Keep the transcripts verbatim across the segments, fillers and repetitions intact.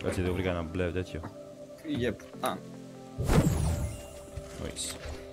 Κάτσε εδώ βρήκα ένα μπλε τέτοιο. Φύγε. Α. Nice.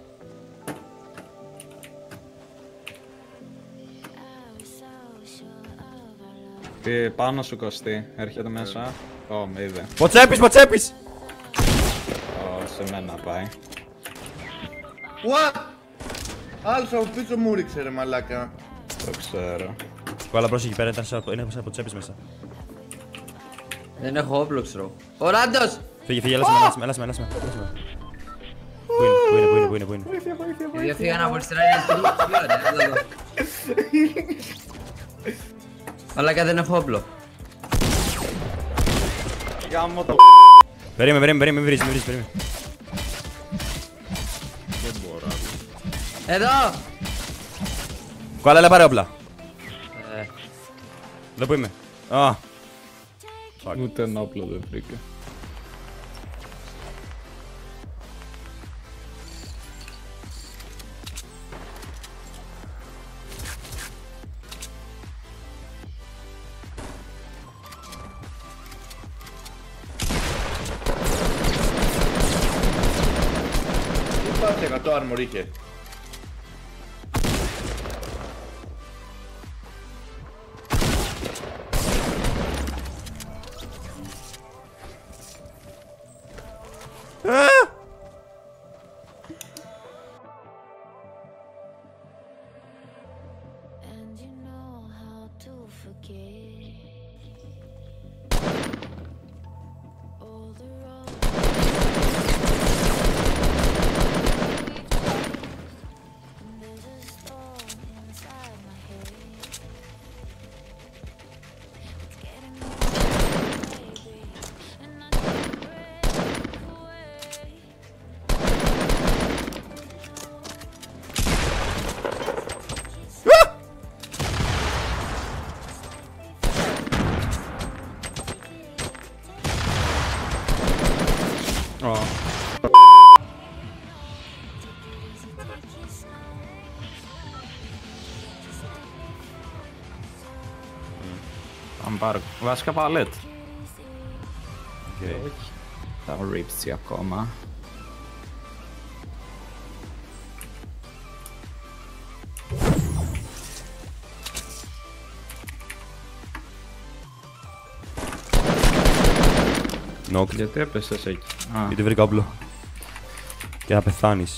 Τι πάνω σου Κωστή, έρχεται μέσα. Ω, με είδε. Ποτσέπης, ποτσέπης! Ω, σε μένα πάει. What? Άλλος από πίσω μου ρίξε ρε μαλάκα. Το ξέρω. Κολλά πρόσεχε εκεί πέρα, ήταν σαν είναι σαν ποτσέπης μέσα. Δεν έχω όπλο, ξέρω. Ο Ράντος! Φύγε, φύγε, έλασε με, έλασε με, έλασε με, έλασε με, έλασε με. Πού είναι, πού είναι, πού είναι, πού είναι, πού είναι. Οι δύο φύγαν από αριστερά, είναι τρία, εδώ. Μαλάκα δεν έχω όπλο. Γάμο το. Περίμενε, περίμενε, περίμενε, μην βρεις, μην βρεις, περίμενε. Δεν μπορώ. Εδώ! Κολλά, έλα πάρε όπλα. Ε, Εδώ που είμαι. Α, Ούτε ένα όπλο δεν βρήκα. Τι πάτε εκατό armor είχε. And you know how to forget all the wrong. And there's a storm inside my head. It's getting me baby, and I can't break away. Ω. Αν πάρω. Βασικά παλέτ. οκ. Θα ρίψει ακόμα. Νοκ, Γιατί έπεσες εκεί. Α, γιατί βρήκα όπλο. Και θα πεθάνεις.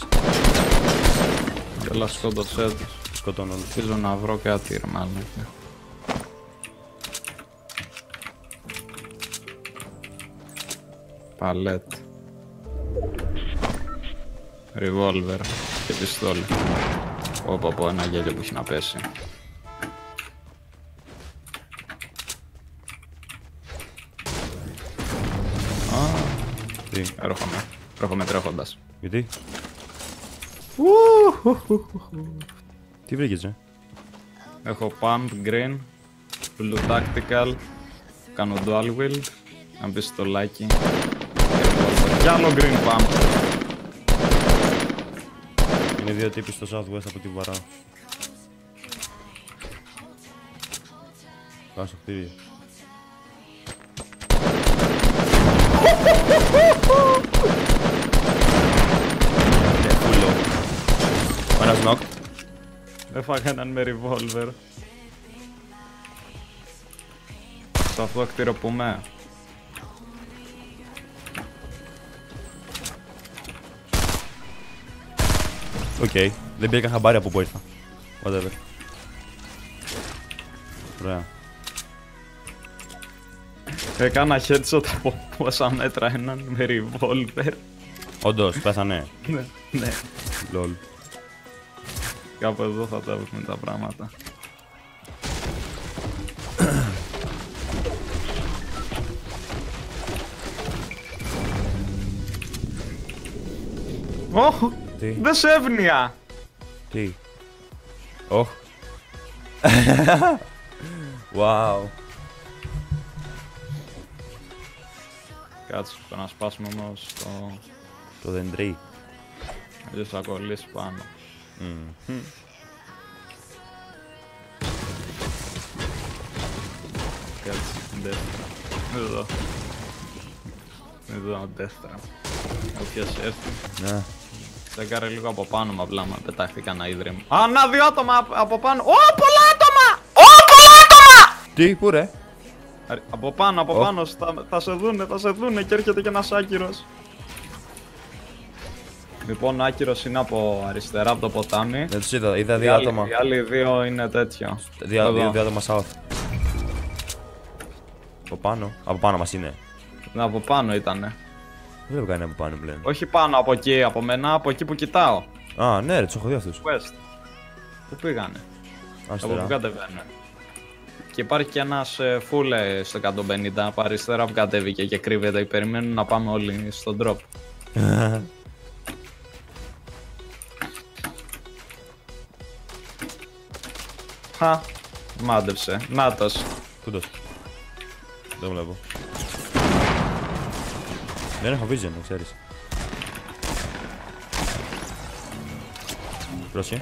έλα σκότωσέ τους. Σκοτώνω όλους. Ελπίζω να βρω κάτι ρε μάλλον. Παλέτ. Revolver και πιστόλι. Πω πω ένα γέλιο που έχει να πέσει. Α, Τι, έρχομαι. Έρχομαι τρέχοντας. γιατί. Τι βρήκες, ρε. Έχω pump green, blue tactical, κάνω dual wield, ένα πιστολάκι και άλλο green pump. Είναι δύο τύποι στο southwest από τη βαρά. Πάω στο κτίριο. Και φούλο. Ο ένας knock. Έφαγα έναν με revolver. Σε αυτό το κτίριο που είμαι. Οκ, δεν πήρα χαμπάρι από πού ήρθα. Whatever. Ωραία. Έκανα headshot από πόσα μέτρα έναν με revolver. Όντως, πέθανε. Ναι, ναι. Lol. Κάπου εδώ θα τα βρούμε τα πράγματα. Ωχ! Τι, Δεν σέβνια! τι. Ωχ. Wow. Κάτσε το να σπάσουμε όμως το... Το δεντρί. αλλιώς θα κολλήσει πάνω. Μμμ. Κάτσε, ντε. Εδώ. Εδώ, δεύτερα. Όποιος έρθει. Ναι. Τσέκαρε λίγο από πάνω μου, απλά μα πετάχθηκα ένα ίδρυμα. Α, να δύο άτομα από πάνω. Ω, πολλά άτομα! Ω, πολλά άτομα! Τι, πού ρε? Αρ- Από πάνω, από Ω. πάνω, στα, θα σε δούνε, θα σε δούνε και έρχεται και ένας άκυρος. Λοιπόν, ο άκυρος είναι από αριστερά από το ποτάμι. Δεν τους είδα, είδα Οι δύο άλλοι- άτομα. Οι άλλοι δύο είναι τέτοιο. Δύο, Εδώ. δύο, δύο άτομα south. Από πάνω, από πάνω μας είναι. Ναι, από πάνω ήτανε. Δεν βλέπω κανένα από πάνω πλέον. Όχι πάνω από εκεί, από μένα, από εκεί που κοιτάω. Α, ναι ρε, τους έχω δει αυτούς. West. Πού πήγανε? Από Αριστερά. πού κατεβαίνουν? Και υπάρχει και ένας ε, φούλε στο εκατόν πενήντα από αριστερά που κατέβηκε και κρύβεται. Περιμένουν να πάμε όλοι στον drop. Χα, μάντεψε. Νάτος. Τούτος. Δεν βλέπω. Δεν έχω vision, να ξέρεις. Πρόσχε.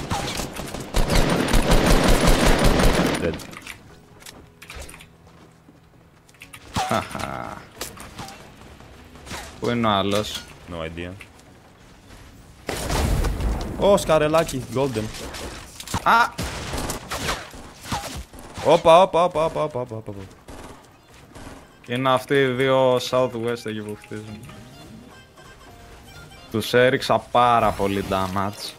Dead. Χαχα. Πού είναι ο άλλος? No idea. Ω, σκαρελάκι, golden. Α! Όπα, όπα, όπα, όπα, όπα, όπα, όπα. Είναι αυτοί οι δύο southwest εκεί που χτίζουν. Τους έριξα πάρα πολύ damage.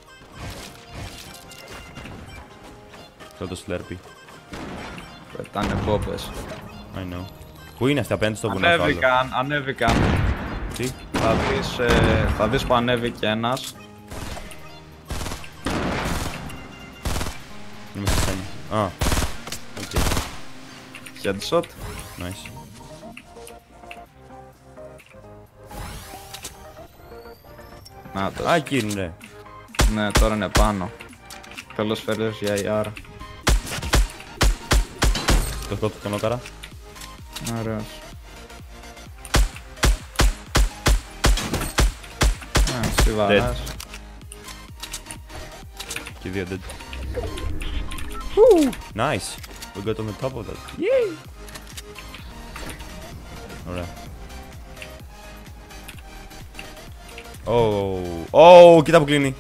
Αυτό το slurpy. Πετάνε μπόμπες. I know. Πού είναι αυτή απέναντι στο βουνό στο άλλο? Ανέβηκαν, ανέβηκαν. Τι? Θα δεις, ε, θα δεις που ανέβηκε ένας. Είμαι στη στένη. Α. Οκ. Headshot. Nice. Νάτος. Α, εκεί είναι ρε. Ναι, τώρα είναι πάνω. Καλώς φέρες για ι αρ. Το σκότω τον όκαρα. Ωραίος. Α, στιβαράς. Και δύο dead. Nice. We got on the top of that. Yay! Ωραία. Oh, oh, κοίτα που κλείνει.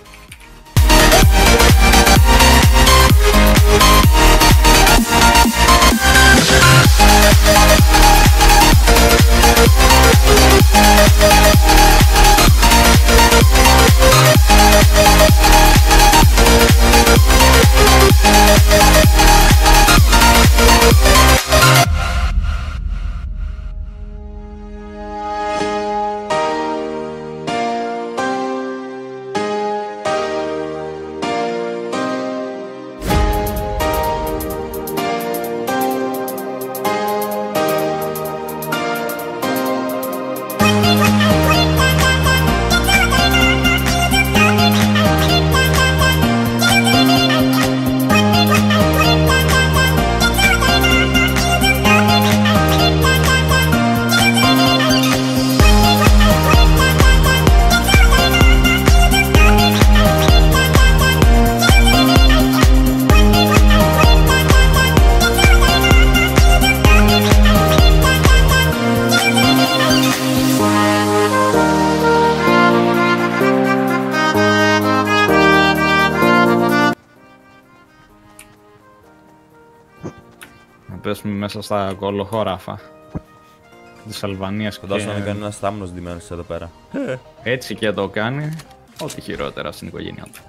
Πέσουμε μέσα στα κολοχώραφα της Αλβανίας. Φαντάζομαι να και... κάνει ένα θάμνος ντυμένος εδώ πέρα. Έτσι και το κάνει. Ό,τι χειρότερα στην οικογένειά του.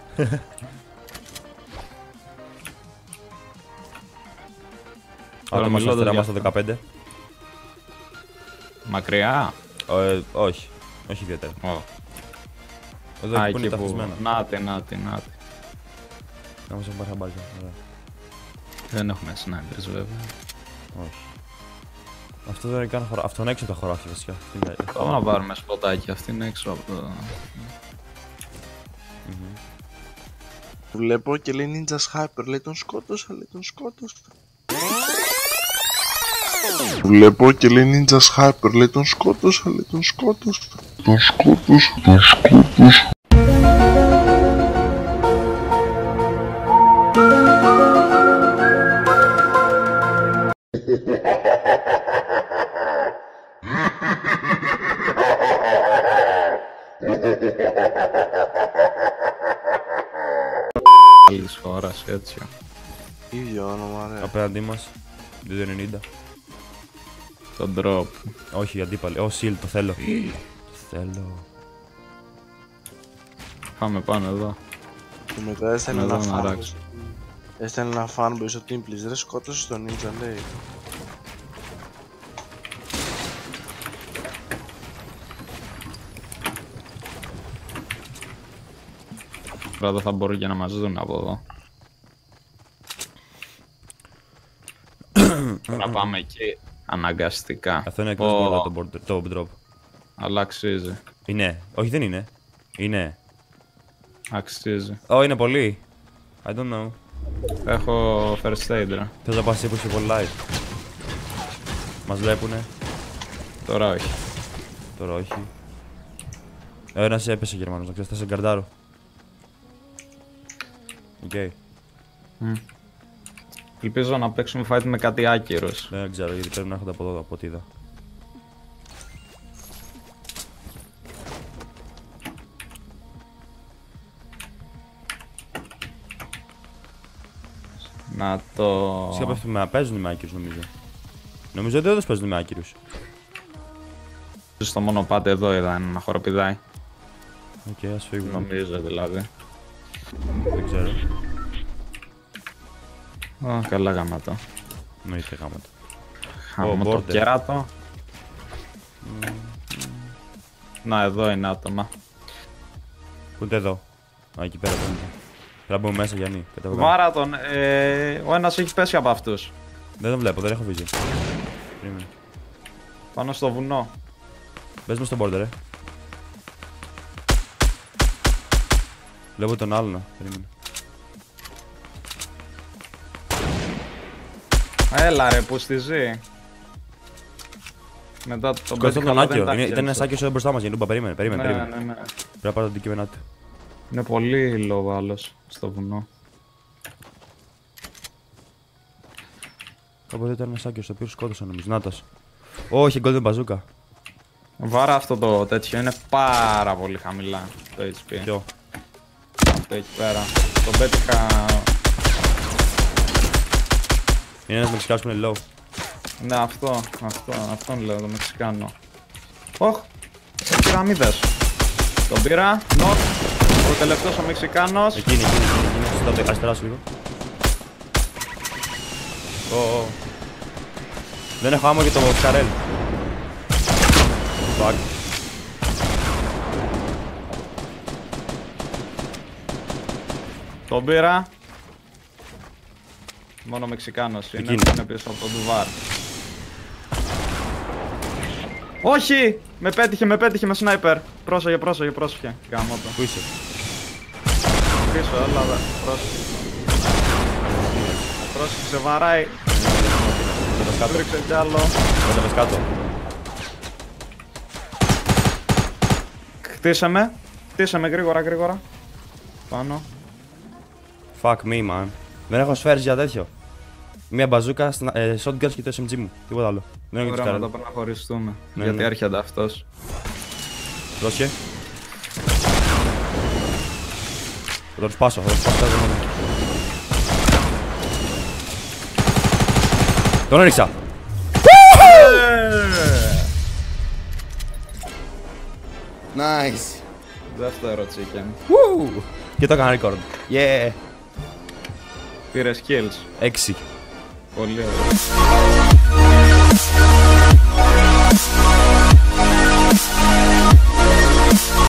Άτομα μιλώ στο αριστερά το μας στο διάστημα. δεκαπέντε. Μακριά. Ε, όχι. Όχι ιδιαίτερα. Ω. Εδώ Α, εκεί που είναι εκεί που... ταυτισμένα. Νάτι, νάτι, νάτι. Να μας έχουν πάρει χαμπάρια. Ωραία. Δεν έχουμε snipers βέβαια. Όχι. Αυτό δεν είναι καν χωράφι. Αυτό είναι έξω από τα χωράφια βασικά. Τι είναι- Πάμε να πάρουμε σποτάκι. Αυτή είναι έξω από το... Βλέπω και λέει Ninja's Hyper, λέει τον σκότωσα, λέει τον σκότωσα. Βλέπω και λέει Ninja's Hyper, λέει τον σκότωσα, λέει τον σκότωσα. Τον σκότωσα, τον σκότωσα. Άλλης χώρας, έτσι. Ίδιο όνομα, ρε. Απέναντί μας. δύο ενενήντα. Το drop. Όχι, αντίπαλοι. Ω, shield, το θέλω. Το θέλω. Πάμε πάνω εδώ. Και μετά έστελνε Να ένα δω να fanboy. ράξω. Έστελνε ένα fanboy στο team please. Ρε σκότωσε τον ninja, λέει. Τώρα δεν θα μπορούν και να μας δουν από εδώ. Να πάμε εκεί. Αναγκαστικά. Αυτό είναι εκτός Ω, border, το, border, το drop. αλλά αξίζει. Είναι. Όχι, δεν είναι. Είναι. Αξίζει. Ω, είναι πολύ. I don't know. Έχω first aid, ρε. Θες να πας ύπος και πολύ live. Μας βλέπουνε. Τώρα όχι. Τώρα όχι. Ε, ένας έπεσε Γερμανός, να ξέρεις, θα σε γκαρντάρω. Οκ. Okay. Mm. Ελπίζω να παίξουμε fight με κάτι άκυρος. Δεν ξέρω, γιατί πρέπει να έρχονται από εδώ, από ό,τι είδα. Να το... Σιγά πέφτουμε να παίζουν με άκυρους, νομίζω. Νομίζω ότι όντως παίζουν με άκυρους. Στο μονοπάτι εδώ είδα ένα να χοροπηδάει. Οκ, okay, ας φύγουμε. Νομίζω δηλαδή. Δεν ξέρω. Ω, καλά γαμάτο. Εννοείται γάματα. Χαμώ το border. κεράτο. Να, εδώ είναι άτομα. Πού είναι εδώ. Α, εκεί πέρα πάνε. Πρέπει να μπούμε μέσα, Γιάννη. Κατεβοκάτω. Βάρα τον. Ε, ο ένας έχει πέσει από αυτούς. Δεν τον βλέπω, δεν έχω vision. Περίμενε. Πάνω στο βουνό. Μπες μες στον border, ρε. Βλέπω τον άλλον. Περίμενε. Έλα ρε, που στη ζει. Μετά τον Σκότωσε τον καλά Άκιο. δεν τα Είναι- Ήταν ένας χέρισα. Άκιος εδώ μπροστά μας, Γεννούμπα. Περίμενε, περίμενε. Ναι, περίμενε. ναι, ναι. Πρέπει να πάρω τα αντικείμενά του. Είναι πολύ low άλλος στο βουνό. Κάποτε ήταν ένας Άκιος, το οποίο σκότωσα νομίζω. Νάτος. Όχι, golden bazooka. Βάρα αυτό το τέτοιο είναι πάρα πολύ χαμηλά το έιτς πι. Ποιο. Αυτό εκεί πέρα. Τον πέτυχα. Είναι ένας Μεξικάνος που είναι low. Ναι, αυτό, αυτό, αυτόν λέω, το Μεξικάνο. Οχ, πυραμίδες. Τον πήρα, νοκ. Ο τελευταίος ο Μεξικάνος. Εκείνη, εκείνη, εκείνη. εκείνη. Στο τε- αριστερά σου λίγο. Ω, ω. Δεν έχω άμμο για το Καρέλ. Fuck. Τον πήρα. Μόνο Μεξικάνος είναι, Εκείνη. είναι πίσω από τον Ντουβάρ. Όχι! Με πέτυχε, με πέτυχε με σνάιπερ. Πρόσεχε, πρόσεχε, πρόσεχε. Γαμώ το. Πού είσαι. Πίσω, έλα δε. Πρόσεχε. Πρόσεχε, σε βαράει. Κατεβες κάτω. Ρίξε κι άλλο. Κατεβες κάτω. Χτίσε με. Χτίσε με γρήγορα, γρήγορα. Πάνω. Fuck me, man. Δεν έχω σφαίρες για τέτοιο. Μία μπαζούκα, σνα- ε, shotguns και το ες εμ τζι μου. Τίποτα άλλο. Δεν έχω Ωραία, και να το το πρέπει να χωριστούμε. Ναι, γιατί ναι. έρχεται αυτός. Πρόσχε. Θα τον σπάσω, θα τον σπάσω. Τον έριξα. Nice. Δεύτερο chicken. Woo! Και το έκανα record. Yeah. Πήρε kills. Έξι. Πολύ ωραία.